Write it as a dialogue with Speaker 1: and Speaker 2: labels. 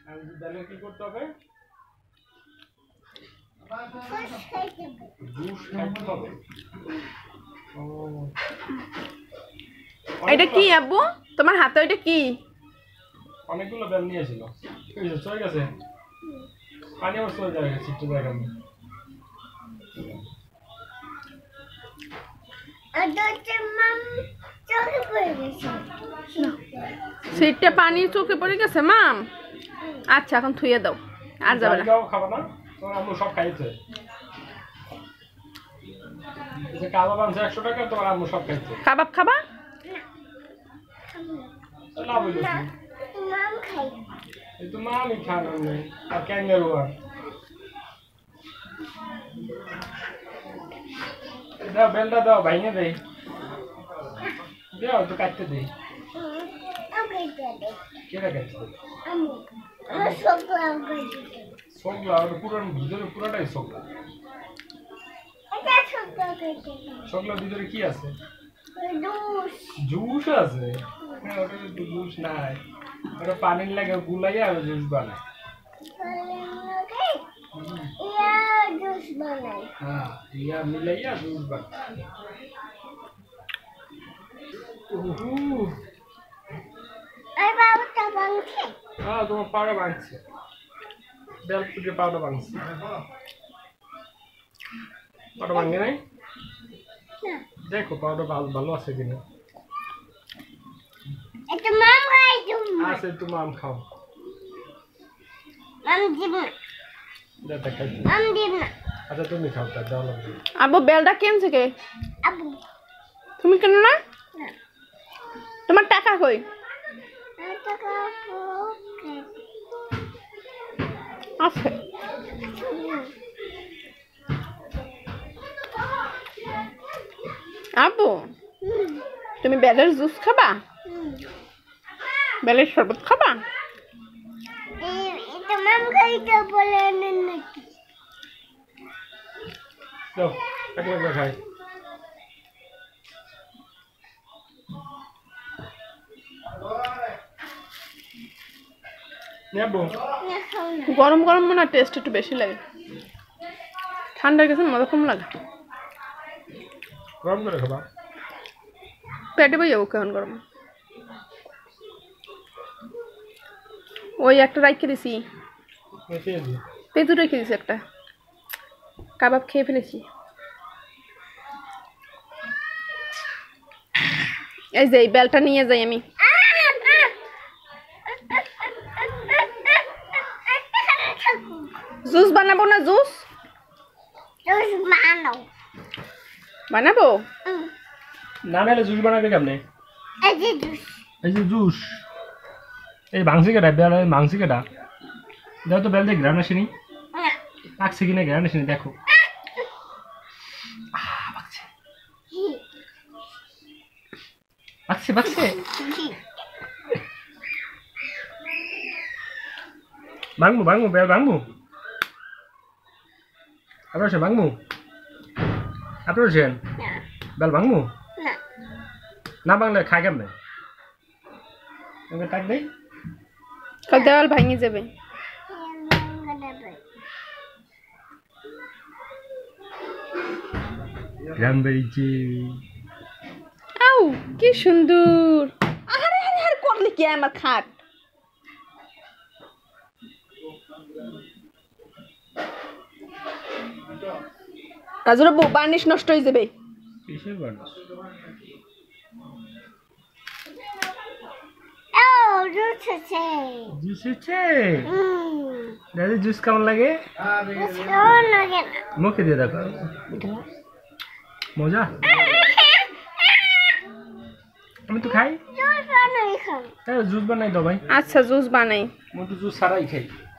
Speaker 1: আর ডালে কি করতে হবে? জুস খাইতে হবে। ও
Speaker 2: এটা কি আব্বু তোমার হাতে ওইটা কি?
Speaker 1: অনেকগুলো বেল নিয়েছিল। এই যে চলে গেছে। পানি আবার চলে যাবে একটু জায়গা নেই।
Speaker 2: সিটটা পানি চোখে পড়ে গেছে মাম। আচ্ছা এখন থুয়ে দাও আর যাবে না।
Speaker 1: খাবো না তোমার আম্মু সব খাইছে। যে কাবাব আনছে 100 টাকা তোমার আম্মু সব খাইছে।
Speaker 2: কাবাব খাবা?
Speaker 1: না বলিস মাম খাই। এই তো মামই খানা নেই আর ক্যাঙ্গারু আর দাও বেলটা দাও ভাইঙে দেই দাও তো কাটতে দেই কেটে কাটতে সকলা আর পুরান ভিতরে পুরাটাই সকলা সকলার ভিতরে কি আছে? জুস আছে। ওটা তো জুস নাই, ওটা পানির লাগে গুলাইয়া আর জুস বানায়। হ্যাঁ ইয়া মিলাইয়া জুস বানায়। হ্যাঁ তোমার পাউডার বানছে, বেল ফুটে পাউডার বানছে। পাউডার ভাঙে নাই? দেখো পাউডার ভালো আছে কিনা। আছে একটু মাম খাও। আচ্ছা তুমি খাও তার দাও লাগবে।
Speaker 2: আব্বু বেলটা কেমছে কে? তুমি কেন না? তোমার টাকা কই? আছে। আব্বু তুমি বেলের জুস খাবা? বেলের শরবত খাবা?
Speaker 1: খাই
Speaker 2: গরম গরম মনে হয় টেস্ট একটু বেশি লাগে, ঠান্ডা গেছে মজা কম লাগে।
Speaker 1: গরম করে খাবা,
Speaker 2: পেটে বই যাবো কেমন গরম। ওই একটা রাইখে দিছি, পেঁচু রেখে দিছি, একটা কাবাব খেয়ে ফেলেছি। এই যে এই বেলটা নিয়ে যাই আমি। জুস বানাবো না? জুস বানাবো
Speaker 1: না নাহলে জুস বানাবে কেমনে? এই যে জুস এই ভাঙছি কেটা বেল ভাঙছি কেটা দেখো তো বেল দিয়ে গ্রান আসেনি, পাকছে কিনা গ্রান আসেনি দেখো। বাকছে বাকছে ভাঙবো ভাঙবো বেল ভাঙবো আপনার ভাঙবো আপনার বেল ভাঙবো না ভাঙলে খাই কেমনে টাক দেই
Speaker 2: কাল দেওয়াল ভাঙে যাবে।
Speaker 1: গ্রাম বেরিয়েছে।
Speaker 2: আউ কি সুন্দর। আরে আরে আরে করলি কি আমার খাট। কাজরে বার্নিশ নষ্ট হয়ে যাবে।
Speaker 1: কিসের বার্নিশ?
Speaker 3: জুস আছে।
Speaker 1: জুস আছে? দাদি জুস কেমন লাগে? মুখে দিয়ে দেখো মজা। আমি তো খাই। জুস বানাই দাও ভাই।
Speaker 2: আচ্ছা জুস বানাই।
Speaker 1: আমি তো জুস ছাড়াই খাই।